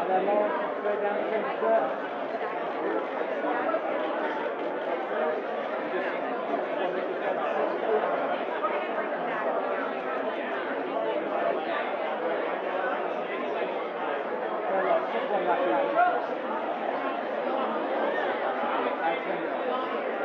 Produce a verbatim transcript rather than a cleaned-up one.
there, Lauren. Straight down the centre. Just one last round.